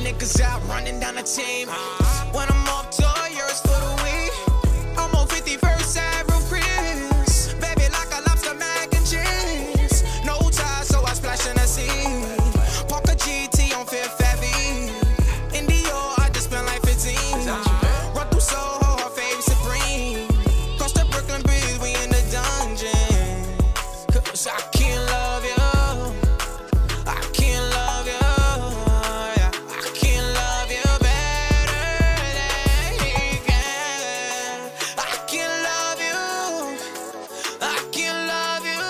niggas out running down the team. When I'm off tour, yours for the week. I'm on 51st Avenue, Chris. Baby, like a lobster, mac and cheese. No tie, so I splash in the sea. Parker GT on Fifth Avenue. In Dior, I just spent like 15. Run through Soho, her fave supreme. Cross the Brooklyn Bridge, we in the dungeon. Cause I can't love you. I can't love you. Yeah. I can't love you better than he can. I can't love you. I can't love you.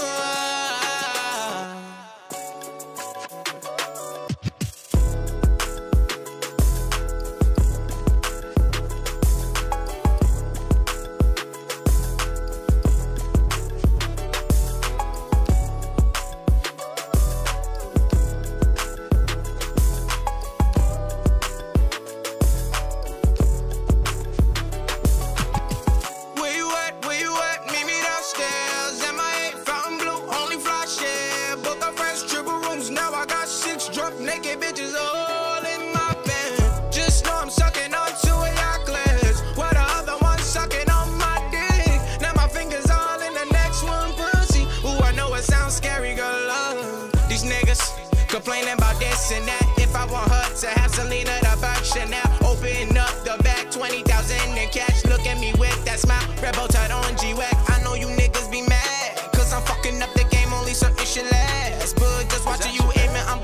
Where you at? Where you at? Meet me downstairs. MIA, Fountain Blue, only fly share. Book a fresh triple rooms, now I got 6 drunk naked bitches all in my bed. Just know I'm sucking on 2 of y'all class. While the other one sucking on my dick. Now my fingers all in the next one pussy. Ooh, I know it sounds scary, girl, love. These niggas complaining about this and that. If I want her to have Selena, the back Chanel. Open up the back, 20,000 in cash. Look at me with that smile. Rebel tied on G-Wack. I know you niggas be mad, cause I'm fucking up the game, only certain shit last. But just watching you aiming, I'm